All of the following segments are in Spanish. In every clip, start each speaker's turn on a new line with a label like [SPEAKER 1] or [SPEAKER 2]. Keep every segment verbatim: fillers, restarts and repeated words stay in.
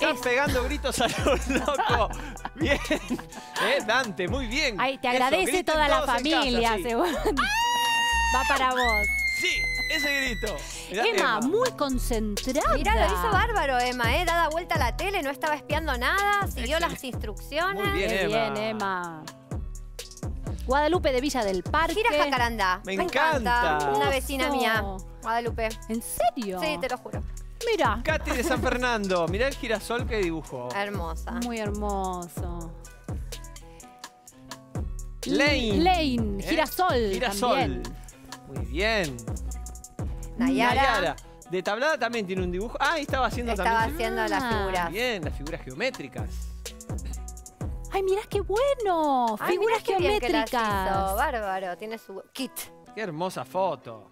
[SPEAKER 1] están es... pegando gritos a los locos. Bien. Eh, Dante, muy bien.
[SPEAKER 2] Ay, te agradece Eso, toda la familia. Casa, sí. Va para vos.
[SPEAKER 1] Sí, ese grito. Mirá,
[SPEAKER 2] Emma, Emma, muy concentrada.
[SPEAKER 3] Mirá, lo hizo bárbaro, Emma, ¿eh? Dada vuelta a la tele, no estaba espiando nada, siguió Excelente. las instrucciones.
[SPEAKER 1] Muy bien,
[SPEAKER 2] Qué
[SPEAKER 1] Emma.
[SPEAKER 2] bien, Emma. Guadalupe de Villa del Parque.
[SPEAKER 3] Gira Jacarandá.
[SPEAKER 1] Me, Me encanta.
[SPEAKER 3] encanta. Una vecina mía, Guadalupe.
[SPEAKER 2] ¿En serio?
[SPEAKER 3] Sí, te lo juro.
[SPEAKER 2] Mira.
[SPEAKER 1] Katy de San Fernando. Mirá el girasol que dibujó.
[SPEAKER 3] Hermosa.
[SPEAKER 2] Muy hermoso.
[SPEAKER 1] Lane.
[SPEAKER 2] Lane. ¿Eh? Girasol.
[SPEAKER 1] Girasol.
[SPEAKER 2] También.
[SPEAKER 1] Muy bien.
[SPEAKER 3] Nayara.
[SPEAKER 1] Nayara. De tablada también tiene un dibujo. Ah, ahí estaba haciendo
[SPEAKER 3] estaba
[SPEAKER 1] también.
[SPEAKER 3] Estaba haciendo ah. las figuras.
[SPEAKER 1] Bien, las figuras geométricas.
[SPEAKER 2] ¡Ay, mirá qué bueno!
[SPEAKER 3] Ay,
[SPEAKER 2] Figuras
[SPEAKER 3] mirá
[SPEAKER 2] geométricas.
[SPEAKER 3] Que las Bárbaro, tiene su kit.
[SPEAKER 1] Qué hermosa foto.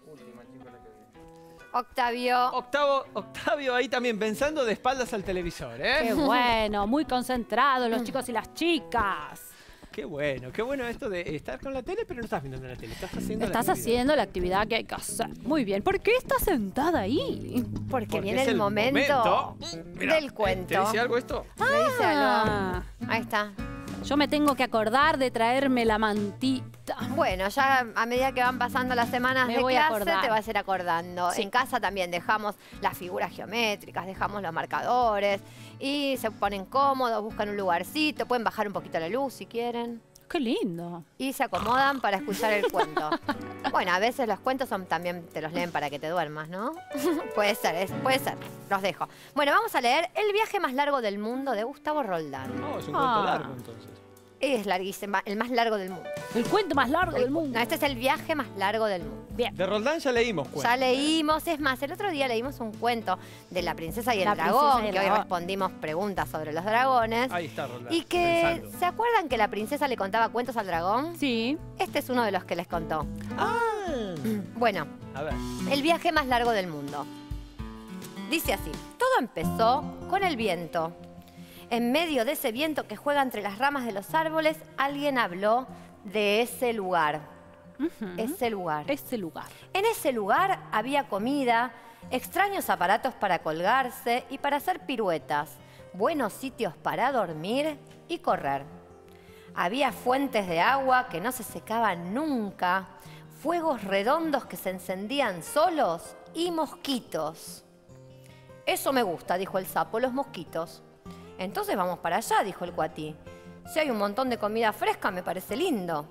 [SPEAKER 3] Octavio.
[SPEAKER 1] Octavo, Octavio ahí también pensando de espaldas al televisor, ¿eh?
[SPEAKER 2] Qué bueno, muy concentrados los chicos y las chicas.
[SPEAKER 1] Qué bueno, qué bueno esto de estar con la tele, pero no estás viendo la tele, estás haciendo
[SPEAKER 2] Estás
[SPEAKER 1] la
[SPEAKER 2] haciendo la actividad que hay que hacer. Muy bien. ¿Por qué estás sentada ahí?
[SPEAKER 3] Porque, Porque viene el,
[SPEAKER 1] el
[SPEAKER 3] momento,
[SPEAKER 1] momento Mirá,
[SPEAKER 3] del cuento.
[SPEAKER 1] ¿Te dice algo esto?
[SPEAKER 2] Ah,
[SPEAKER 3] ¿Te dice algo? Ahí está.
[SPEAKER 2] Yo me tengo que acordar de traerme la mantita.
[SPEAKER 3] Bueno, ya a medida que van pasando las semanas
[SPEAKER 2] me
[SPEAKER 3] de
[SPEAKER 2] voy
[SPEAKER 3] clase,
[SPEAKER 2] a acordar.
[SPEAKER 3] te vas a ir acordando.
[SPEAKER 2] Sí.
[SPEAKER 3] En casa también dejamos las figuras geométricas, dejamos los marcadores y se ponen cómodos, buscan un lugarcito, pueden bajar un poquito la luz si quieren.
[SPEAKER 2] ¡Qué lindo!
[SPEAKER 3] Y se acomodan para escuchar el cuento. Bueno, a veces los cuentos son, también te los leen para que te duermas, ¿no? Puede ser, es, puede ser. Los dejo. Bueno, vamos a leer El viaje más largo del mundo de Gustavo Roldán.
[SPEAKER 1] No, es un
[SPEAKER 2] ah.
[SPEAKER 1] cuento largo entonces.
[SPEAKER 3] Es larguísimo, el más largo del mundo.
[SPEAKER 2] El cuento más largo
[SPEAKER 3] el,
[SPEAKER 2] del mundo.
[SPEAKER 3] No, este es el viaje más largo del mundo.
[SPEAKER 2] Bien.
[SPEAKER 1] De Roldán ya leímos cuentos.
[SPEAKER 3] Ya leímos, es más, el otro día leímos un cuento de la princesa y el
[SPEAKER 2] la
[SPEAKER 3] dragón,
[SPEAKER 2] y el
[SPEAKER 3] que
[SPEAKER 2] dragón.
[SPEAKER 3] hoy respondimos preguntas sobre los dragones.
[SPEAKER 1] Ahí está Roldán.
[SPEAKER 3] Y que,
[SPEAKER 1] pensando.
[SPEAKER 3] ¿se acuerdan que la princesa le contaba cuentos al dragón?
[SPEAKER 2] Sí.
[SPEAKER 3] Este es uno de los que les contó.
[SPEAKER 1] Ah.
[SPEAKER 3] Bueno,
[SPEAKER 1] A ver.
[SPEAKER 3] el viaje más largo del mundo. Dice así, todo empezó con el viento. En medio de ese viento que juega entre las ramas de los árboles, alguien habló de ese lugar.
[SPEAKER 2] Uh-huh.
[SPEAKER 3] Ese lugar.
[SPEAKER 2] Ese lugar.
[SPEAKER 3] En ese lugar había comida, extraños aparatos para colgarse y para hacer piruetas, buenos sitios para dormir y correr. Había fuentes de agua que no se secaban nunca, fuegos redondos que se encendían solos y mosquitos. Eso me gusta, dijo el sapo, los mosquitos. Entonces vamos para allá, dijo el cuatí. Si hay un montón de comida fresca, me parece lindo.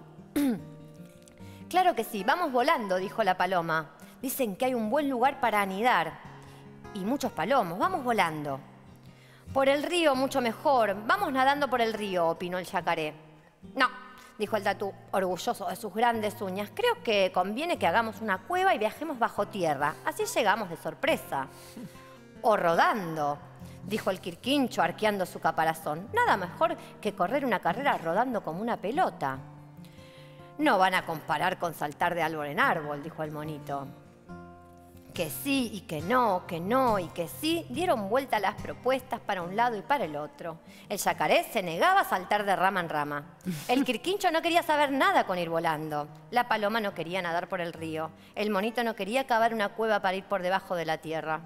[SPEAKER 3] Claro que sí, vamos volando, dijo la paloma. Dicen que hay un buen lugar para anidar. Y muchos palomos, vamos volando. Por el río, mucho mejor. Vamos nadando por el río, opinó el yacaré. No, dijo el tatú, orgulloso de sus grandes uñas. Creo que conviene que hagamos una cueva y viajemos bajo tierra. Así llegamos de sorpresa. O rodando, dijo el quirquincho arqueando su caparazón. Nada mejor que correr una carrera rodando como una pelota. No van a comparar con saltar de árbol en árbol, dijo el monito. Que sí y que no, que no y que sí, dieron vuelta las propuestas para un lado y para el otro. El yacaré se negaba a saltar de rama en rama. El quirquincho no quería saber nada con ir volando. La paloma no quería nadar por el río. El monito no quería cavar una cueva para ir por debajo de la tierra.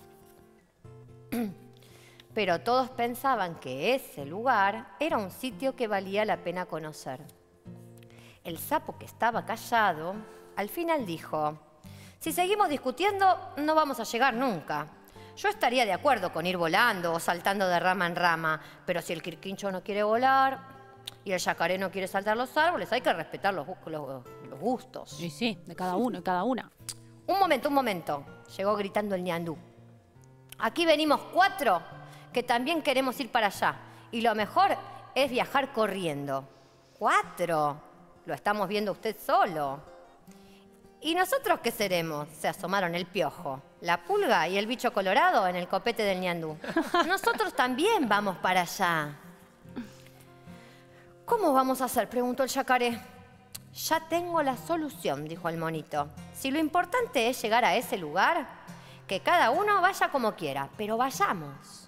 [SPEAKER 3] Pero todos pensaban que ese lugar era un sitio que valía la pena conocer. El sapo, que estaba callado, al final dijo: si seguimos discutiendo, no vamos a llegar nunca. Yo estaría de acuerdo con ir volando o saltando de rama en rama, pero si el quirquincho no quiere volar y el yacaré no quiere saltar los árboles, hay que respetar los, los, los gustos.
[SPEAKER 2] Sí, sí, de cada uno, de cada una.
[SPEAKER 3] Un momento, un momento, llegó gritando el ñandú. Aquí venimos cuatro que también queremos ir para allá. Y lo mejor es viajar corriendo. ¿Cuatro? Lo estamos viendo usted solo. ¿Y nosotros qué seremos? Se asomaron el piojo, la pulga y el bicho colorado en el copete del ñandú. Nosotros también vamos para allá. ¿Cómo vamos a hacer?, preguntó el yacaré. Ya tengo la solución, dijo el monito. Si lo importante es llegar a ese lugar, que cada uno vaya como quiera, pero vayamos.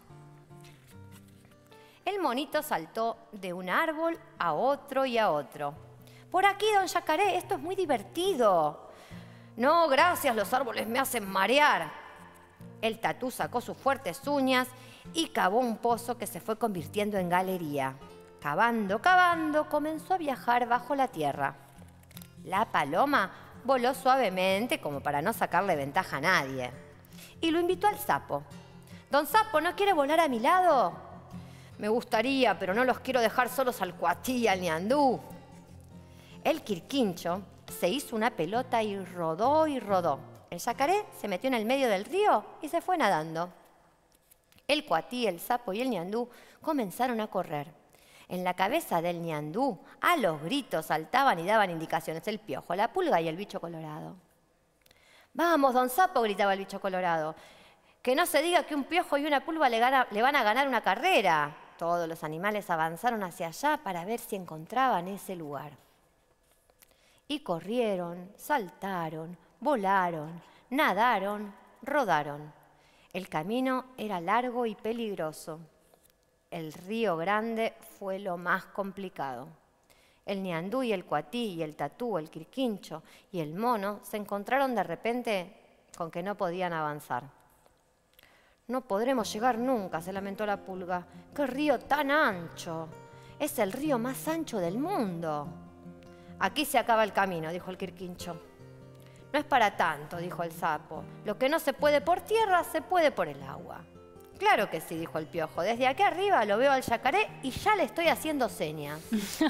[SPEAKER 3] El monito saltó de un árbol a otro y a otro. Por aquí, don Yacaré, esto es muy divertido. No, gracias, los árboles me hacen marear. El tatú sacó sus fuertes uñas y cavó un pozo que se fue convirtiendo en galería. Cavando, cavando, comenzó a viajar bajo la tierra. La paloma voló suavemente como para no sacarle ventaja a nadie. Y lo invitó al sapo. «Don Sapo, ¿no quiere volar a mi lado?» «Me gustaría, pero no los quiero dejar solos al cuatí y al ñandú». El quirquincho se hizo una pelota y rodó y rodó. El yacaré se metió en el medio del río y se fue nadando. El cuatí, el sapo y el ñandú comenzaron a correr. En la cabeza del ñandú, a los gritos, saltaban y daban indicaciones el piojo, la pulga y el bicho colorado. «Vamos, don Sapo», gritaba el bicho colorado, «que no se diga que un piojo y una pulga le, gana, le van a ganar una carrera». Todos los animales avanzaron hacia allá para ver si encontraban ese lugar. Y corrieron, saltaron, volaron, nadaron, rodaron. El camino era largo y peligroso. El río Grande fue lo más complicado. El ñandú y el cuatí y el tatú, el quirquincho y el mono se encontraron de repente con que no podían avanzar. «No podremos llegar nunca», se lamentó la pulga. «¡Qué río tan ancho! Es el río más ancho del mundo». «Aquí se acaba el camino», dijo el quirquincho. «No es para tanto», dijo el sapo. «Lo que no se puede por tierra, se puede por el agua». «Claro que sí», dijo el piojo. «Desde aquí arriba lo veo al yacaré y ya le estoy haciendo señas».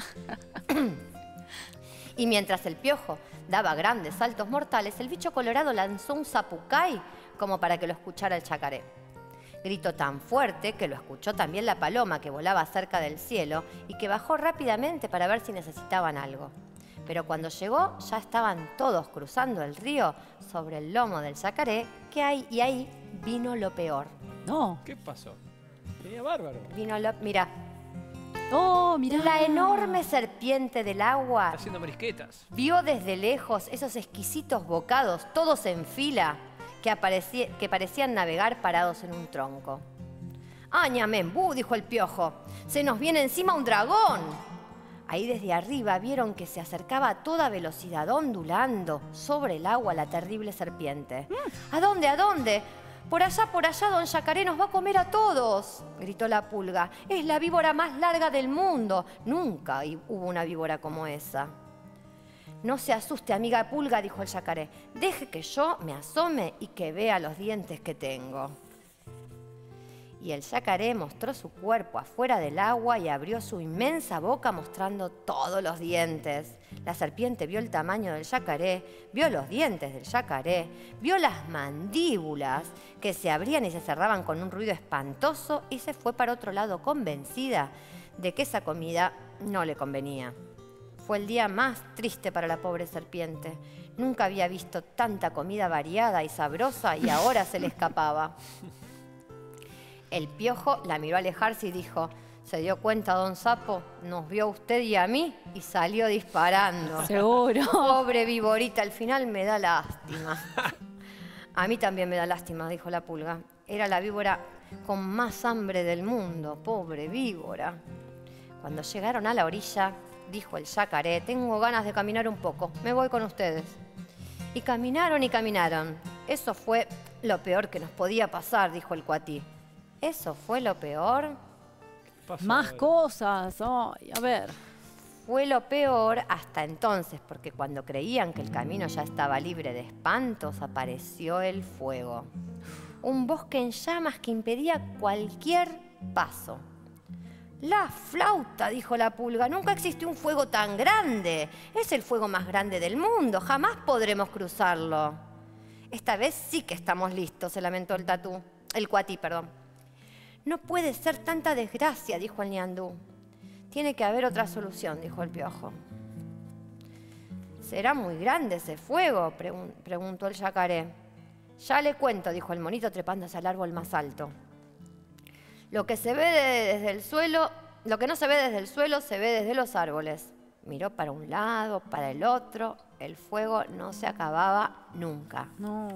[SPEAKER 3] Y mientras el piojo daba grandes saltos mortales, el bicho colorado lanzó un zapucay como para que lo escuchara el yacaré. Gritó tan fuerte que lo escuchó también la paloma que volaba cerca del cielo y que bajó rápidamente para ver si necesitaban algo. Pero cuando llegó ya estaban todos cruzando el río sobre el lomo del yacaré, que hay, y ahí vino lo peor.
[SPEAKER 2] No.
[SPEAKER 1] ¿Qué pasó? Tenía bárbaro.
[SPEAKER 3] Vino lo... Mira.
[SPEAKER 2] Oh, mirá.
[SPEAKER 3] La enorme serpiente del agua
[SPEAKER 1] Está haciendo marisquetas.
[SPEAKER 3] vio desde lejos esos exquisitos bocados, todos en fila, que, aparecía, que parecían navegar parados en un tronco. «¡Añamembú!», dijo el piojo. «¡Se nos viene encima un dragón!». Ahí desde arriba vieron que se acercaba a toda velocidad, ondulando sobre el agua la terrible serpiente. Mm. «¿A dónde, a dónde?». «Por allá, por allá, don Yacaré nos va a comer a todos», gritó la pulga. «Es la víbora más larga del mundo. Nunca hubo una víbora como esa». «No se asuste, amiga pulga», dijo el yacaré. «Deje que yo me asome y que vea los dientes que tengo». Y el yacaré mostró su cuerpo afuera del agua y abrió su inmensa boca mostrando todos los dientes. La serpiente vio el tamaño del yacaré, vio los dientes del yacaré, vio las mandíbulas que se abrían y se cerraban con un ruido espantoso y se fue para otro lado convencida de que esa comida no le convenía. Fue el día más triste para la pobre serpiente. Nunca había visto tanta comida variada y sabrosa y ahora se le escapaba. El piojo la miró alejarse y dijo: «¿Se dio cuenta, don Sapo? Nos vio a usted y a mí y salió disparando».
[SPEAKER 2] Seguro.
[SPEAKER 3] «Pobre víborita, al final me da lástima». «A mí también me da lástima», dijo la pulga. «Era la víbora con más hambre del mundo, pobre víbora». Cuando llegaron a la orilla, dijo el yacaré: «Tengo ganas de caminar un poco, me voy con ustedes». Y caminaron y caminaron. «Eso fue lo peor que nos podía pasar», dijo el cuatí. ¿Eso fue lo peor?
[SPEAKER 2] Más cosas. Ay, a ver.
[SPEAKER 3] Fue lo peor hasta entonces, porque cuando creían que el camino ya estaba libre de espantos, apareció el fuego. Un bosque en llamas que impedía cualquier paso. «La flauta», dijo la pulga. «Nunca existió un fuego tan grande. Es el fuego más grande del mundo. Jamás podremos cruzarlo». «Esta vez sí que estamos listos», se lamentó el tatú. El cuatí, perdón. «No puede ser tanta desgracia», dijo el ñandú. «Tiene que haber otra solución», dijo el piojo. «¿Será muy grande ese fuego?», pregun- preguntó el yacaré. «Ya le cuento», dijo el monito trepándose al árbol más alto. «Lo que se ve desde el suelo, lo que no se ve desde el suelo, se ve desde los árboles». Miró para un lado, para el otro. El fuego no se acababa nunca.
[SPEAKER 2] No.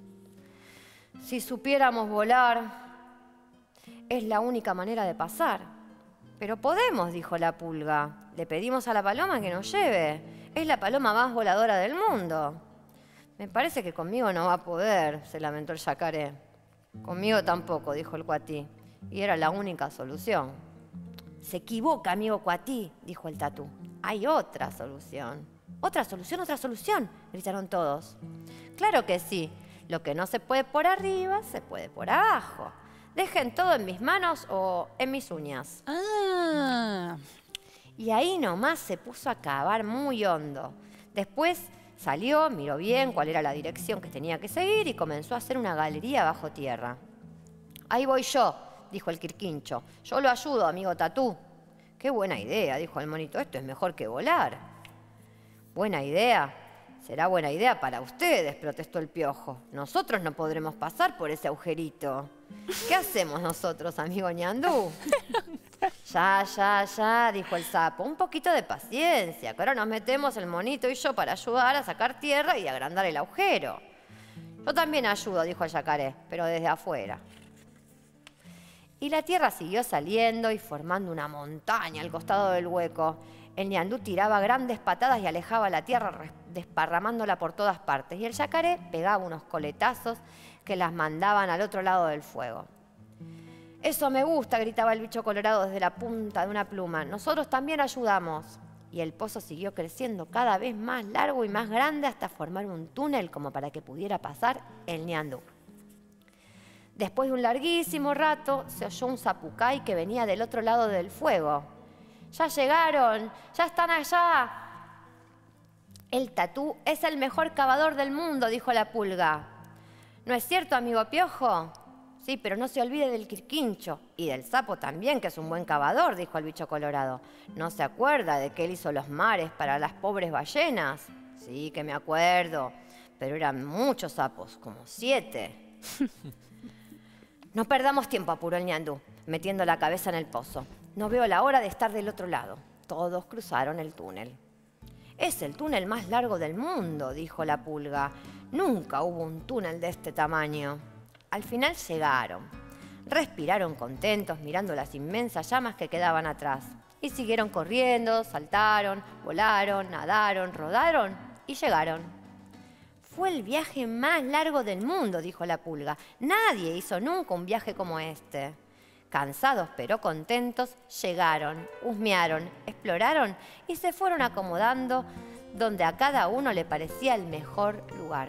[SPEAKER 3] «Si supiéramos volar, es la única manera de pasar». «Pero podemos», dijo la pulga. «Le pedimos a la paloma que nos lleve. Es la paloma más voladora del mundo». «Me parece que conmigo no va a poder», se lamentó el yacaré. «Conmigo tampoco», dijo el cuatí. y era la única solución. Se equivoca, amigo Cuatí, dijo el tatú. Hay otra solución. ¿Otra solución, otra solución?, gritaron todos. Claro que sí. Lo que no se puede por arriba, se puede por abajo. Dejen todo en mis manos o en mis uñas.
[SPEAKER 2] Ah.
[SPEAKER 3] Y ahí nomás se puso a cavar muy hondo. Después salió, miró bien cuál era la dirección que tenía que seguir y comenzó a hacer una galería bajo tierra. Ahí voy yo, dijo el Quirquincho. Yo lo ayudo, amigo Tatú. Qué buena idea, dijo el monito. Esto es mejor que volar. Buena idea. Será buena idea para ustedes, protestó el Piojo. Nosotros no podremos pasar por ese agujerito. ¿Qué hacemos nosotros, amigo Ñandú? Ya, ya, ya, dijo el sapo. Un poquito de paciencia, que ahora nos metemos el monito y yo para ayudar a sacar tierra y agrandar el agujero. Yo también ayudo, dijo el yacaré, pero desde afuera. Y la tierra siguió saliendo y formando una montaña al costado del hueco. El ñandú tiraba grandes patadas y alejaba la tierra desparramándola por todas partes. Y el yacaré pegaba unos coletazos que las mandaban al otro lado del fuego. Eso me gusta, gritaba el bicho colorado desde la punta de una pluma. Nosotros también ayudamos. Y el pozo siguió creciendo cada vez más largo y más grande hasta formar un túnel como para que pudiera pasar el ñandú. Después de un larguísimo rato se oyó un zapucay que venía del otro lado del fuego. ¡Ya llegaron! ¡Ya están allá! El tatú es el mejor cavador del mundo, dijo la pulga. ¿No es cierto, amigo Piojo? Sí, pero no se olvide del Quirquincho. Y del sapo también, que es un buen cavador, dijo el bicho colorado. ¿No se acuerda de que él hizo los mares para las pobres ballenas? Sí, que me acuerdo. Pero eran muchos sapos, como siete. No perdamos tiempo, apuró el ñandú, metiendo la cabeza en el pozo. No veo la hora de estar del otro lado. Todos cruzaron el túnel. Es el túnel más largo del mundo, dijo la pulga. Nunca hubo un túnel de este tamaño. Al final llegaron. Respiraron contentos mirando las inmensas llamas que quedaban atrás. Y siguieron corriendo, saltaron, volaron, nadaron, rodaron y llegaron. Fue el viaje más largo del mundo, dijo la pulga. Nadie hizo nunca un viaje como este. Cansados pero contentos, llegaron, husmearon, exploraron y se fueron acomodando donde a cada uno le parecía el mejor lugar.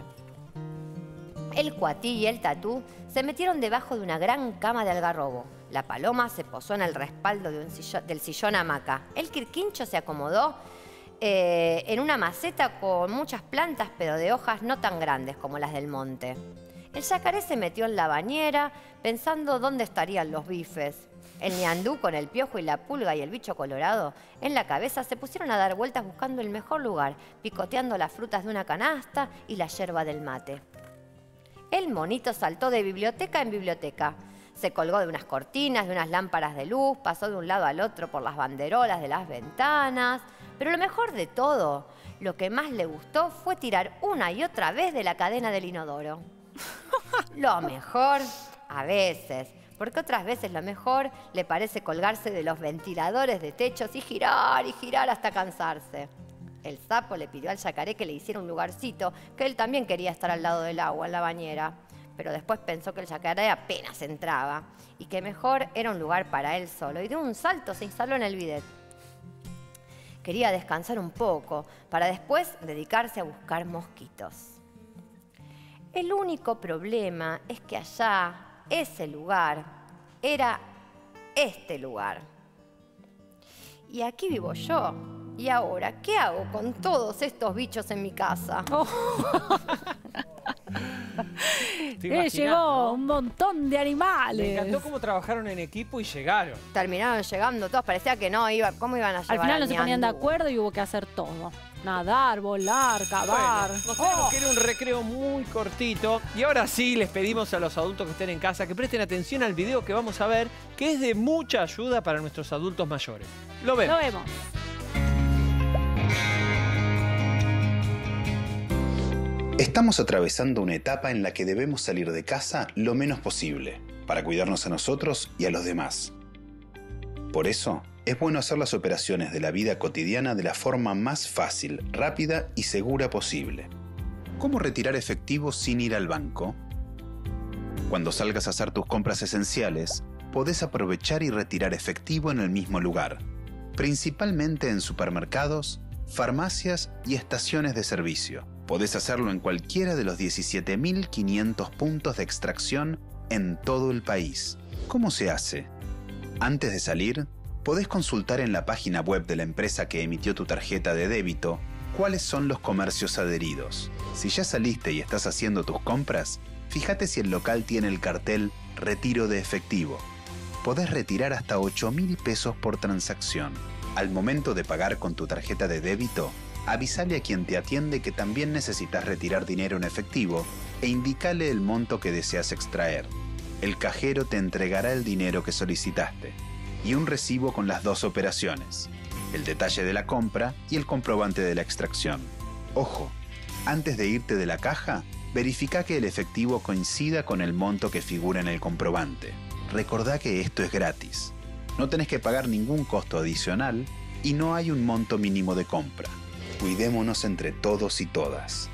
[SPEAKER 3] El Cuatí y el Tatú se metieron debajo de una gran cama de algarrobo. La paloma se posó en el respaldo de un sillón, del sillón hamaca. El Quirquincho se acomodó eh, en una maceta con muchas plantas, pero de hojas no tan grandes como las del monte. El yacaré se metió en la bañera pensando dónde estarían los bifes. El ñandú con el Piojo y la pulga y el bicho colorado en la cabeza se pusieron a dar vueltas buscando el mejor lugar, picoteando las frutas de una canasta y la yerba del mate. El monito saltó de biblioteca en biblioteca. Se colgó de unas cortinas, de unas lámparas de luz, pasó de un lado al otro por las banderolas de las ventanas. Pero lo mejor de todo, lo que más le gustó fue tirar una y otra vez de la cadena del inodoro. Lo mejor, a veces, porque otras veces lo mejor le parece colgarse de los ventiladores de techos y girar y girar hasta cansarse. El sapo le pidió al yacaré que le hiciera un lugarcito, que él también quería estar al lado del agua, en la bañera. Pero después pensó que el yacaré apenas entraba y que mejor era un lugar para él solo. Y de un salto se instaló en el bidet. Quería descansar un poco para después dedicarse a buscar mosquitos. El único problema es que allá, ese lugar, era este lugar. Y aquí vivo yo. ¿Y ahora qué hago con todos estos bichos en mi casa?
[SPEAKER 2] Oh. Eh, llegó ¿no? un montón de animales.
[SPEAKER 1] Me encantó cómo trabajaron en equipo y llegaron.
[SPEAKER 3] Terminaron llegando todos, parecía que no, iba, ¿cómo iban a llegar?
[SPEAKER 2] Al final no se ponían de
[SPEAKER 3] ñandú?
[SPEAKER 2] acuerdo y hubo que hacer todo. Nadar, volar, cavar.
[SPEAKER 1] Bueno, nos tenemos
[SPEAKER 2] Oh.
[SPEAKER 1] que ir a un recreo muy cortito. Y ahora sí les pedimos a los adultos que estén en casa que presten atención al video que vamos a ver, que es de mucha ayuda para nuestros adultos mayores. Lo vemos.
[SPEAKER 2] Lo vemos.
[SPEAKER 4] Estamos atravesando una etapa en la que debemos salir de casa lo menos posible, para cuidarnos a nosotros y a los demás. Por eso, es bueno hacer las operaciones de la vida cotidiana de la forma más fácil, rápida y segura posible. ¿Cómo retirar efectivo sin ir al banco? Cuando salgas a hacer tus compras esenciales, podés aprovechar y retirar efectivo en el mismo lugar, principalmente en supermercados, farmacias y estaciones de servicio. Podés hacerlo en cualquiera de los diecisiete mil quinientos puntos de extracción en todo el país. ¿Cómo se hace? Antes de salir, podés consultar en la página web de la empresa que emitió tu tarjeta de débito cuáles son los comercios adheridos. Si ya saliste y estás haciendo tus compras, fíjate si el local tiene el cartel Retiro de efectivo. Podés retirar hasta ocho mil pesos por transacción. Al momento de pagar con tu tarjeta de débito, avísale a quien te atiende que también necesitas retirar dinero en efectivo e indícale el monto que deseas extraer. El cajero te entregará el dinero que solicitaste y un recibo con las dos operaciones, el detalle de la compra y el comprobante de la extracción. Ojo, antes de irte de la caja, verifica que el efectivo coincida con el monto que figura en el comprobante. Recordá que esto es gratis. No tenés que pagar ningún costo adicional y no hay un monto mínimo de compra. Cuidémonos entre todos y todas.